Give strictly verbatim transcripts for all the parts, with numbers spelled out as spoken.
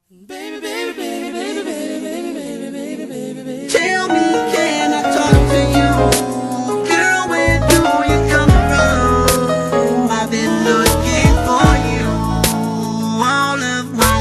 Baby, baby, baby, baby, baby, baby, baby, baby, baby, baby. Tell me, can I talk to you? Girl, where do you come from? I've been looking for you all of my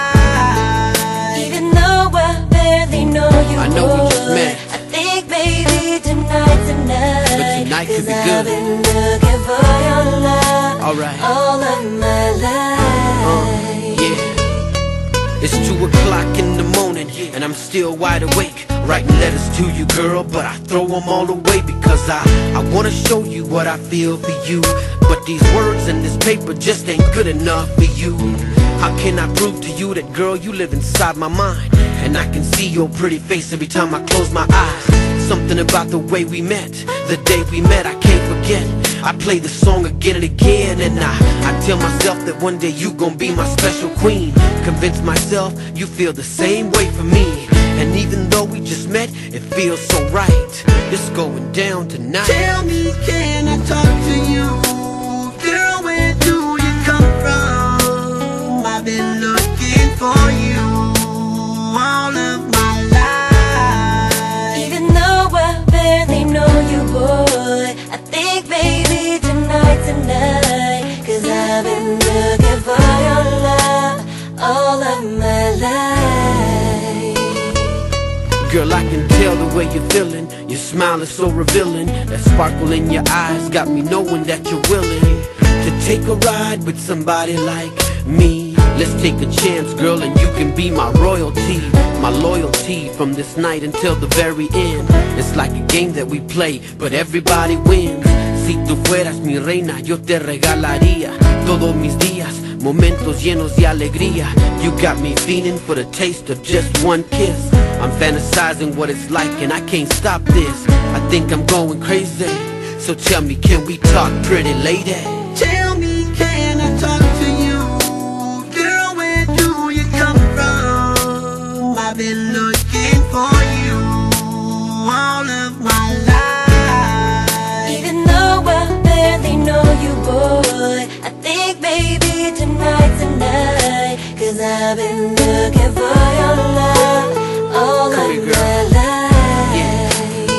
life. Even though I barely know you, I know we just met. I think maybe tonight, tonight, But tonight could be 'cause good. I've been looking for your love Alright. all of my life. Uh, yeah. It's two o'clock in the morning and I'm still wide awake, writing letters to you, girl, but I throw them all away because I, I wanna show you what I feel for you. But these words and this paper just ain't good enough for you. How can I prove to you that, girl, you live inside my mind? And I can see your pretty face every time I close my eyes. Something about the way we met, the day we met, I can't forget. I play the song again and again, and I, I tell myself that one day you gon' be my special queen. Convince myself you feel the same way for me. And even though we just met, it feels so right. It's going down tonight. Tell me, can I talk to you? Girl, where do you come from? I've been looking for you all of my life. Even though I barely know you, boy, I think maybe tonight, tonight, 'cause I've been looking for your love all of my life. Girl, I can tell the way you're feeling. Your smile is so revealing. That sparkle in your eyes got me knowing that you're willing to take a ride with somebody like me. Let's take a chance, girl, and you can be my royalty, my loyalty from this night until the very end. It's like a game that we play, but everybody wins. Si tú fueras mi reina, yo te regalaría todos mis días, momentos llenos de alegría. You got me feeling for the taste of just one kiss. I'm fantasizing what it's like and I can't stop this. I think I'm going crazy. So tell me, can we talk, pretty lady? Tell me, can I talk to you? Girl, where do you come from? I've been looking for you all of my life. Even though I barely know you, boy, I think maybe tonight, tonight, 'cause I've been looking for your love all Come of here, girl. my life.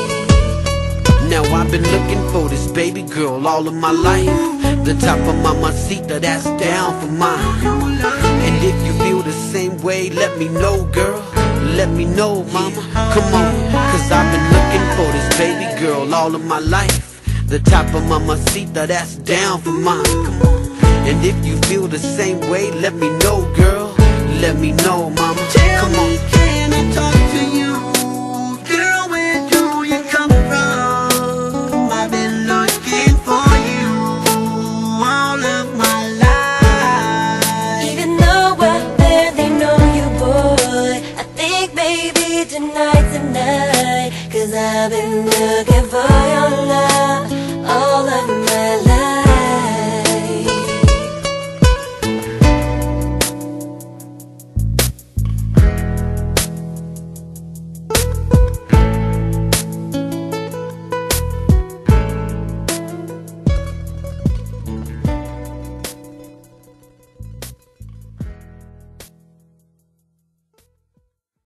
Now I've been looking for this baby girl all of my life. The top of my mamacita, that's down for mine. And if you feel the same way, let me know, girl. Let me know, mama, come on. 'Cause I've been looking for this baby girl all of my life. The top of my mamacita, that's down for mine, come on. And if you feel the same way, let me know, girl. Let me know, mama.